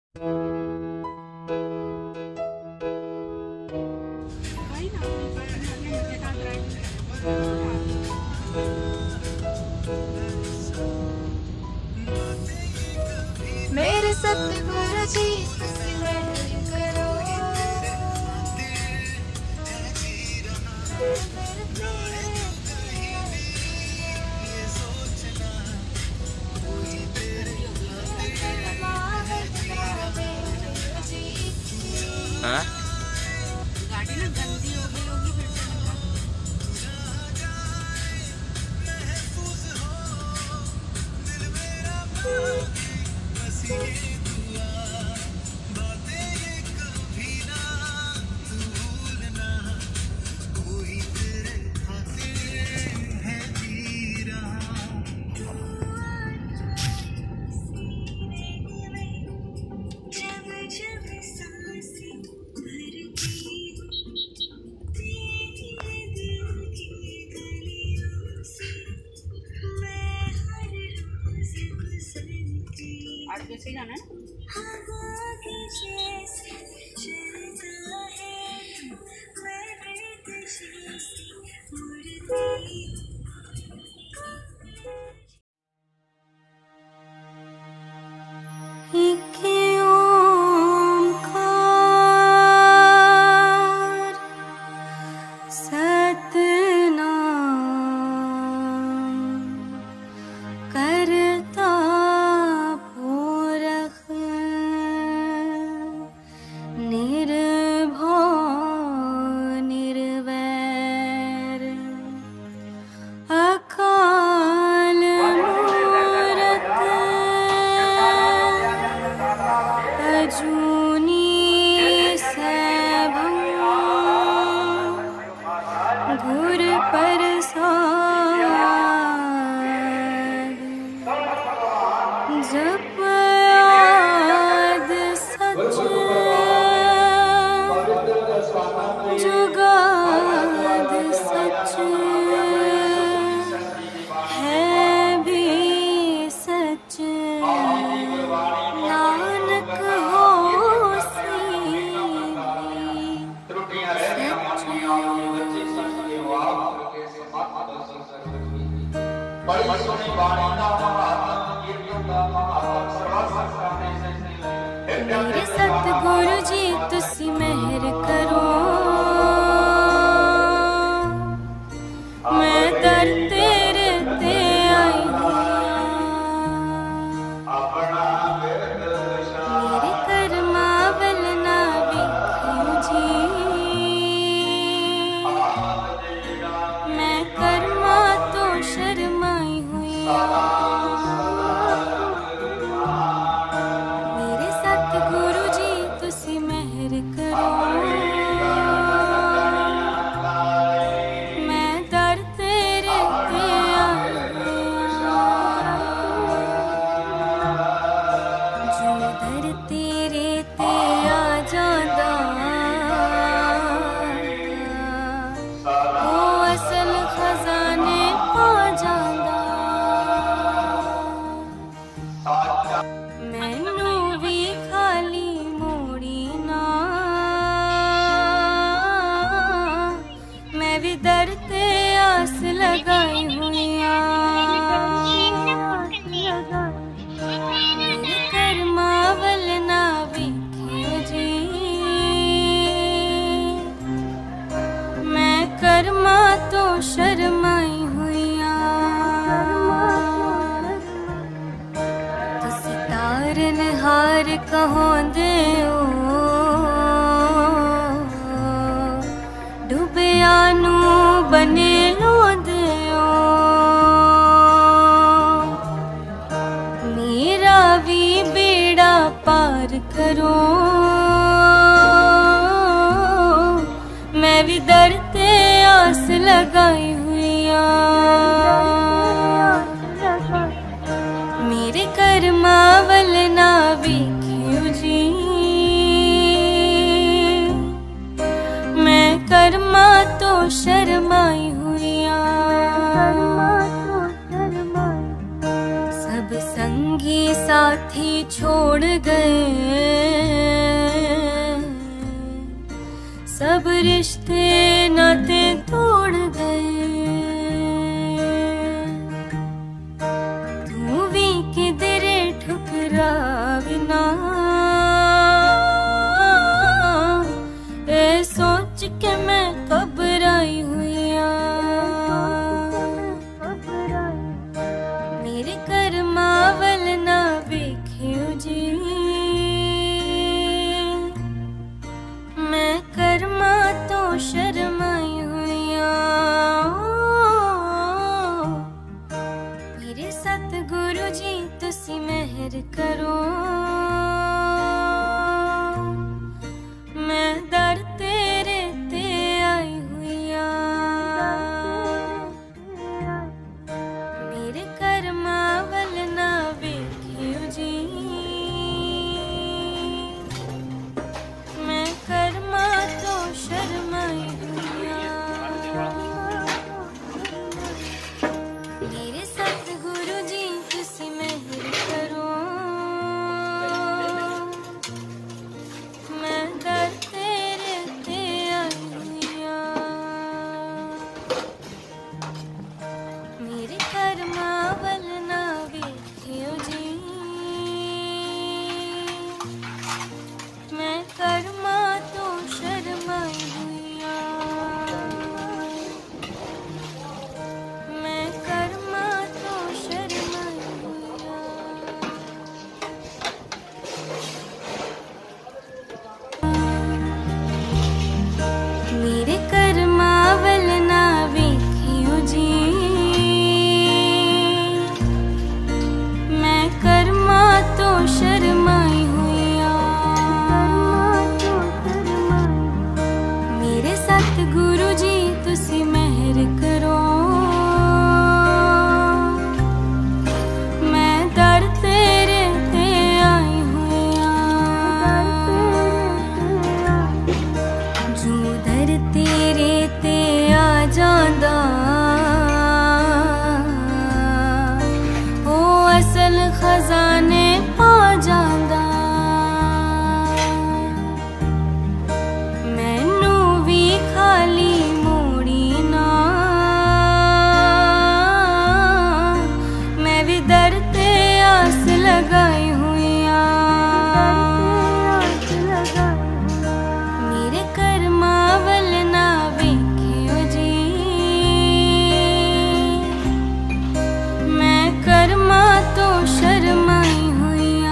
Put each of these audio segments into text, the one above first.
मेरे सतगुरु जी करो, हाँ? गाड़ी ना गंदी हो गई होगी फिर से। आज कैसे जाना है? घुर परसाद जप आद सच जुगाद सच है भी सच नानक होसी मेरे सतगुरु जी तुसी मेहर करो, मैं दर तेरे ते आई मेरे कर्मा वल ना वेखियो जी, मैं कर्मा तो शर्माई हुई। मेरे सतगुरु जी तुसी मेहर करो, मैं दर तेरे ते आई जो दर तेरे ते आ जांदा ओ असल खजाने पा जांदा। मैनू भी खाली मोड़ी ना, मैं भी दर ते आस लगाई हुईया। मेरे कर्मा वल ना वेखियो जी, मैं कर्मा तो शर्माई हुईया। तुसी तारन हार कहोंदे हो, डुबिया नू बने लोंदे हो। मेरा भी बेड़ा पार करो, मैं भी दर ते आस लगाई हुईया। मेरे कर्मा वल ना वेखियो जी, मैं कर्मा तो शर्माई हुईया। सब संगी साथी छोड़ छोड़ गए, सब रिश्ते नाते तोड़ गए। तू भी किधरे ठुकरावी ना, ए सोच के मैं घबराई हुईया। मेरे कर्मा वल ना वेखियो जी, मैं कर्मा तो शर्माई हुईया। मेरे सतगुरु जी तुसी मेहर करो, मैं दर तेरे ते आई हुईया। मेरे कर्मा वल ना वेखियो जी, मैं कर्मा तो शर्माई हुईया। मेरे सतगुरु जी तुसी मेहर करो, मैं दर तेरे ते आई हुईया। मेरे कर्मा वल ना वेखियो जी, मैं कर्मा तो शर्माई हुईया। मैं कर्मा तो शर्माई हुईया। मेरे कर्मा वल ना वेखियो जी, मैं कर्मा तो शर्माई हुईया। मेरे सतगुरु जी तुसी मेहर करो, मैं दर तेरे ते आई हुईया। जो दर तेरे ते आ जांदा, ओ असल खजाने पा जांदा। मैनू भी खाली मोड़ी ना, मैं भी दर ते आस लगाई हुईया। मेरे कर्मा वल ना वेखियो जी, मैं कर्मा तो शर्माई हुईया।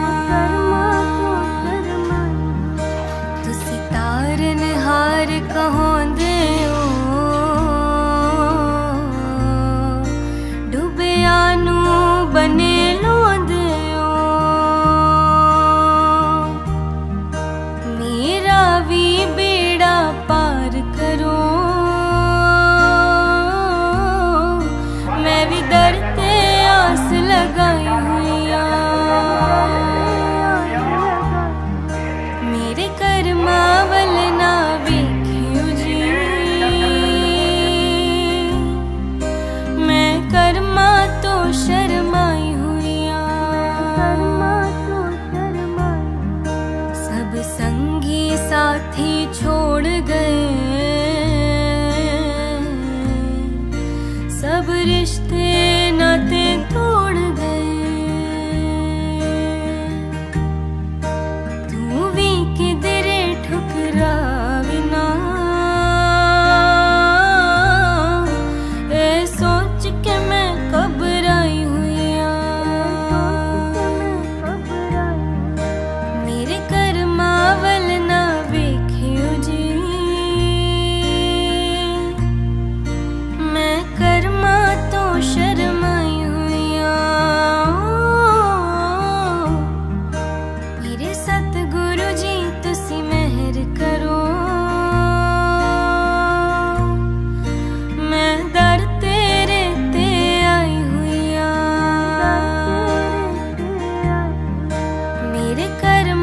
तुसी तारन हार कहोंदे हो, डुबिया नू बने लोंदे हो। मेरा भी बेड़ा पार करो, मैं भी दर ते आस लगाई हुईया। मेरे कर्मा वल ना वेखियो जी, मैं कर्मा तो शर्माई हुईया। सब संगी साथी छोड़ गए, सब रिश्ते नाते तोड़ गए। तू भी किधरे ठुकरावी ना, ए सोच के मैं घबराई हुईया। मेरे कर्मा वल ना वेखियो जी, मैं कर्मा तो शर्माई हुईया। मेरे सतगुरु जी तुसी मेहर करो, मैं दर तेरे ते आई हुईया। मेरे कर्मा